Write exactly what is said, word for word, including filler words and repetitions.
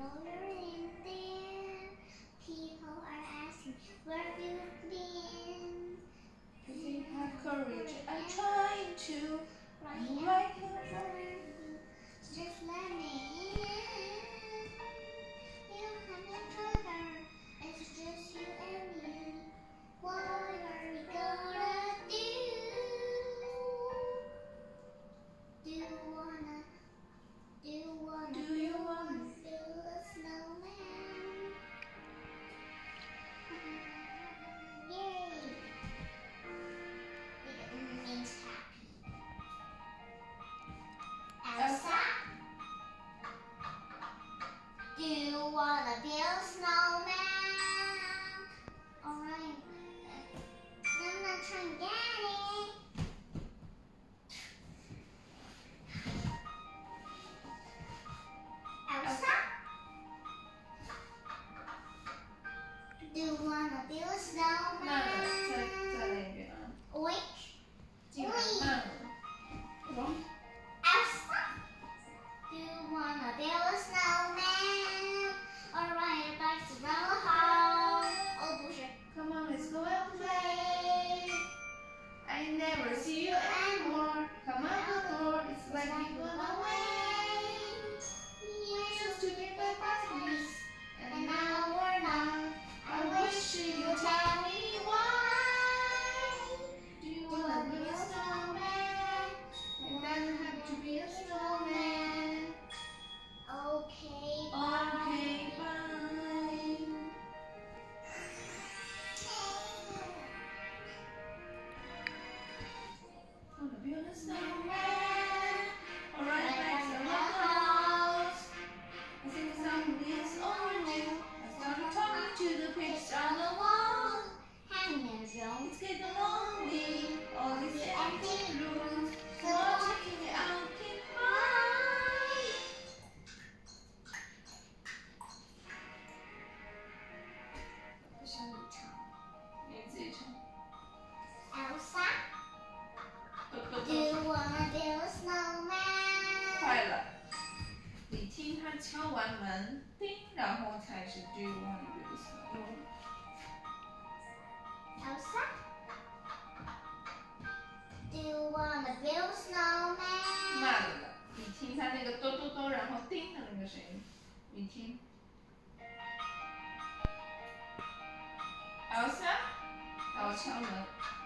know you're in there. People are asking where you've been. If you have courage, I'm trying to. I'm right here for you. Just let me in. You haven't trouble. It's just you and me. What are we gonna do? Do you wanna? Do you wanna? Do you wanna? Build a snowman? Yay! It means happy. Elsa? Do you wanna build a snowman? Alright. Then let's try and get it. Elsa? Do you wanna build a 慢了，再 snowman? 再来一遍啊！ Oink. 进来慢了。往 Elsa? Do you wanna build a snowman? Alright, back to the hall. Oh, 不是。 Come on, let's go and play. I never see you anymore. Come on, the door. It's like you gone away. We used to be best buddies, and now we're not. I wish you would tell me why. Do you wanna be a snowman? It doesn't have to be a snowman. Okay, Okay, bye. bye. Wanna build a snowman? Alright, back to the house. I think the song is overdue. I started talking to the pictures on the wall. Hanging around. It's getting lonely. All these empty rooms. So I'm checking it out. Keep mine. 不是你唱。 你自己唱。 Elsa? 嘟嘟 Do you 嘟。 wanna build a snowman? 快了。你听他敲完门，叮，然后才是 Do you wanna build a snowman？ Elsa? Do you wanna build a snowman? 慢了，你听他那个嘟嘟嘟，然后叮的那个声音，你听。Elsa，然后敲门。